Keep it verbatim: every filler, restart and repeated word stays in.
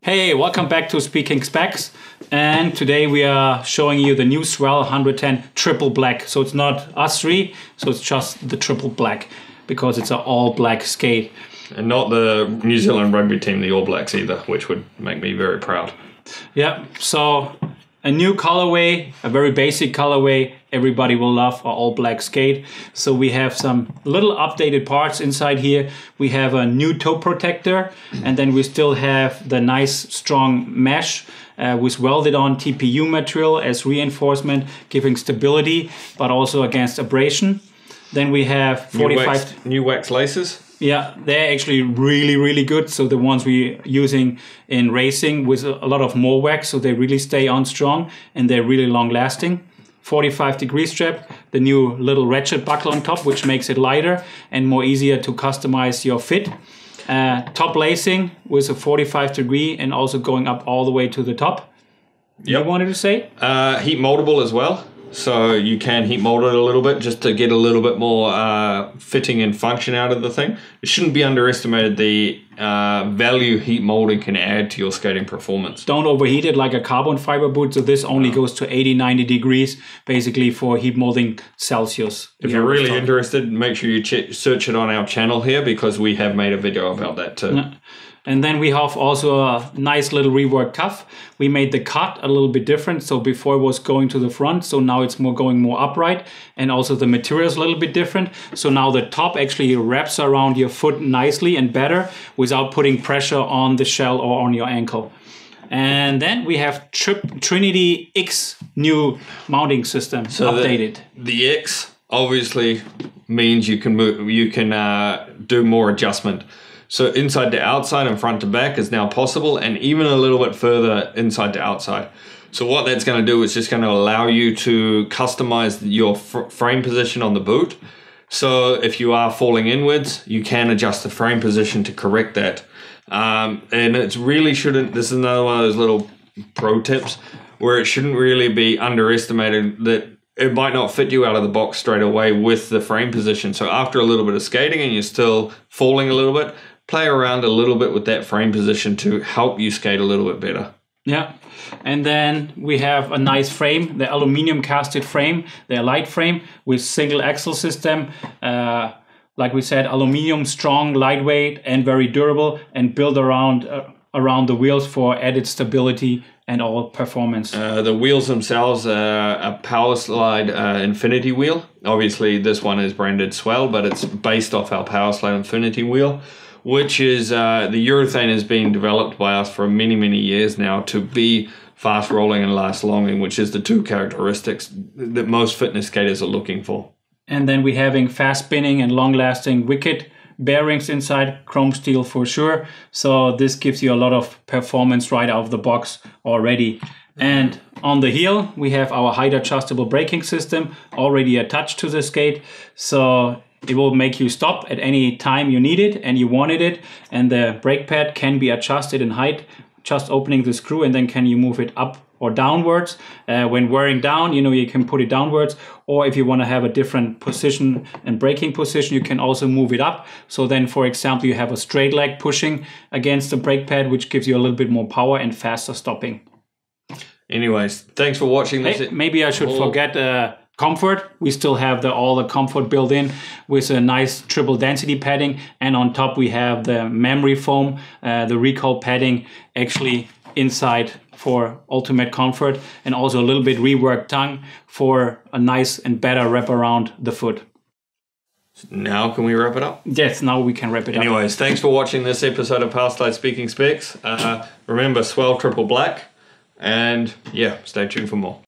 Hey, welcome back to Speaking Specs, and today we are showing you the new SWELL one ten Triple Black. So it's not us three, so it's just the Triple Black because it's an all black skate. And not the New Zealand rugby team, the All Blacks either, which would make me very proud. Yeah, so a new colorway, a very basic colorway. Everybody will love our all black skate. So we have some little updated parts inside here. We have a new toe protector, and then we still have the nice strong mesh uh, with welded on T P U material as reinforcement, giving stability, but also against abrasion. Then we have forty-five... New wax, new wax laces. Yeah, they're actually really, really good. So the ones we're using in racing with a lot of more wax, so they really stay on strong and they're really long lasting. forty-five degree strap, the new little ratchet buckle on top, which makes it lighter and more easier to customize your fit. Uh, top lacing with a forty-five degree and also going up all the way to the top. Yep. You wanted to say? Uh, heat moldable as well. So you can heat mold it a little bit just to get a little bit more uh, fitting and function out of the thing. It shouldn't be underestimated the uh, value heat molding can add to your skating performance. Don't overheat it like a carbon fiber boot. So this only goes to eighty, ninety degrees basically for heat molding Celsius. If you're really interested, make sure you check, search it on our channel here because we have made a video about that too. Yeah. And then we have also a nice little reworked cuff. We made the cut a little bit different. So before it was going to the front, so now it's more going more upright, and also the material is a little bit different. So now the top actually wraps around your foot nicely and better without putting pressure on the shell or on your ankle. And then we have TRINITY X new mounting system, so updated. The, the X obviously means you can move, you can uh, do more adjustment. So inside to outside and front to back is now possible, and even a little bit further inside to outside. So what that's going to do is just going to allow you to customize your fr frame position on the boot. So if you are falling inwards, you can adjust the frame position to correct that. Um, and it's really shouldn't, this is another one of those little pro tips where it shouldn't really be underestimated that it might not fit you out of the box straight away with the frame position. So after a little bit of skating and you're still falling a little bit, play around a little bit with that frame position to help you skate a little bit better. Yeah, and then we have a nice frame, the aluminum casted frame, the Elite frame with single axle system. Uh, like we said, aluminum, strong, lightweight, and very durable, and built around uh, around the wheels for added stability and all performance. Uh, the wheels themselves are a Powerslide uh, Infinity wheel. Obviously, this one is branded SWELL, but it's based off our Powerslide Infinity wheel, which is uh, the urethane has been developed by us for many, many years now to be fast rolling and last longing, which is the two characteristics that most fitness skaters are looking for. And then we're having fast spinning and long lasting Wicked bearings inside, chrome steel for sure. So this gives you a lot of performance right out of the box already. And on the heel, we have our height adjustable braking system already attached to the skate. So it will make you stop at any time you need it and you wanted it. And the brake pad can be adjusted in height, just opening the screw, and then can you move it up or downwards. Uh, when wearing down, you know, you can put it downwards, or if you want to have a different position and braking position, you can also move it up. So then, for example, you have a straight leg pushing against the brake pad, which gives you a little bit more power and faster stopping. Anyways, thanks for watching this. Hey, maybe I should oh. forget uh, comfort. We still have the all the comfort built in with a nice triple density padding, and on top we have the memory foam, uh, the recoil padding actually inside for ultimate comfort, and also a little bit reworked tongue for a nice and better wrap around the foot. Now can we wrap it up? Yes, now we can wrap it Anyways, up. Anyways, thanks for watching this episode of Powerslide Speaking Specs. Uh, remember, SWELL Triple Black, and yeah, stay tuned for more.